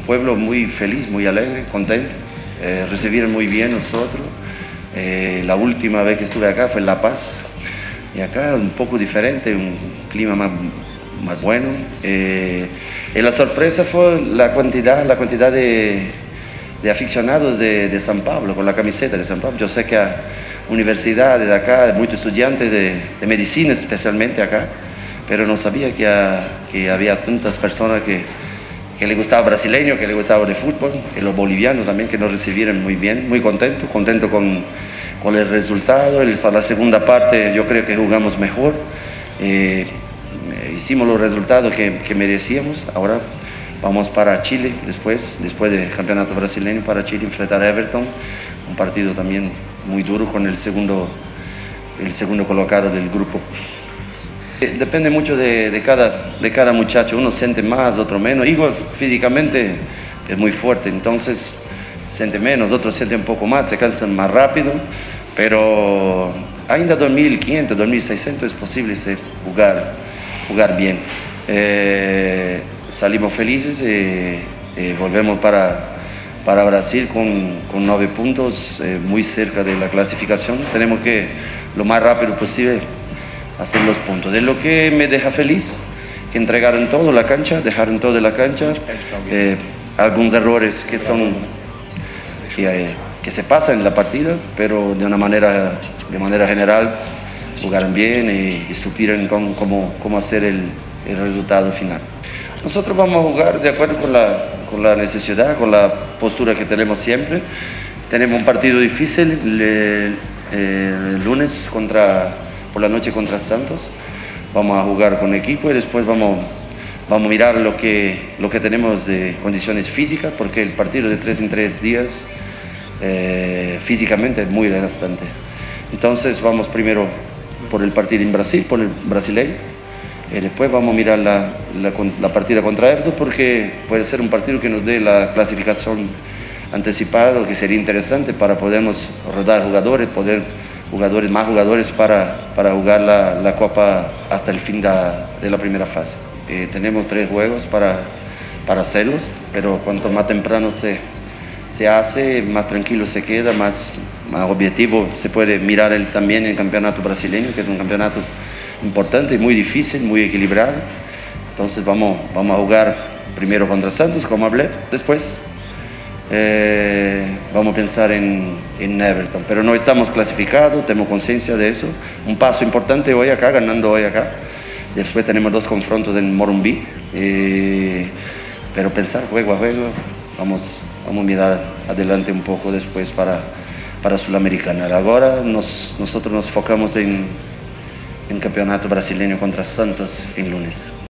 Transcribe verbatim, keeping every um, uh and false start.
pueblo muy feliz, muy alegre, contento. Eh, recibieron muy bien nosotros. Eh, la última vez que estuve acá fue en La Paz. Y acá un poco diferente, un clima más, más bueno. Eh, y la sorpresa fue la cantidad, la cantidad de, de aficionados de, de San Pablo, con la camiseta de San Pablo. Yo sé que hay universidades de acá, muchos estudiantes de, de medicina especialmente acá, pero no sabía que, ha, que había tantas personas que, que les gustaba brasileño, que les gustaba de fútbol, y los bolivianos también que nos recibieron muy bien, muy contentos, contentos con, con el resultado. El, la segunda parte yo creo que jugamos mejor, eh, hicimos los resultados que, que merecíamos. Ahora vamos para Chile, después, después del campeonato brasileño, para Chile enfrentar a Everton, un partido también muy duro con el segundo, el segundo colocado del grupo. Depende mucho de, de, cada, de cada muchacho, uno siente más, otro menos. Igor físicamente es muy fuerte, entonces siente menos, otros sienten un poco más, se cansan más rápido, pero ainda dos mil quinientos, dos mil seiscientos es posible jugar, jugar bien. Eh, salimos felices, eh, eh, volvemos para, para Brasil con, con nueve puntos, eh, muy cerca de la clasificación. Tenemos que, lo más rápido posible, hacer los puntos. Es lo que me deja feliz, que entregaron todo la cancha, dejaron todo en la cancha. Eh, algunos errores que son que, eh, que se pasan en la partida, pero de una manera, de manera general jugaron bien y, y supieron cómo, cómo, cómo hacer el, el resultado final. Nosotros vamos a jugar de acuerdo con la, con la necesidad, con la postura que tenemos siempre. Tenemos un partido difícil el, el lunes contra por la noche contra Santos. Vamos a jugar con equipo y después vamos, vamos a mirar lo que, lo que tenemos de condiciones físicas, porque el partido de tres en tres días eh, físicamente es muy desgastante. Entonces vamos primero por el partido en Brasil, por el brasileño, y después vamos a mirar la, la, la partida contra Everton, porque puede ser un partido que nos dé la clasificación anticipada, que sería interesante para podernos rodar jugadores, poder jugadores, más jugadores para, para jugar la, la Copa hasta el fin de, de la primera fase. Eh, tenemos tres juegos para, para hacerlos, pero cuanto más temprano se, se hace, más tranquilo se queda, más, más objetivo se puede mirar el, también el campeonato brasileño, que es un campeonato importante, muy difícil, muy equilibrado. Entonces vamos, vamos a jugar primero contra Santos, como hablé, después Eh, vamos a pensar en, en Everton, pero no estamos clasificados, tenemos conciencia de eso. Un paso importante hoy acá, ganando hoy acá. Después tenemos dos confrontos en Morumbi, eh, pero pensar juego a juego, vamos, vamos a mirar adelante un poco después para, para Sudamericana. Ahora nos, nosotros nos enfocamos en el campeonato brasileño contra Santos en lunes.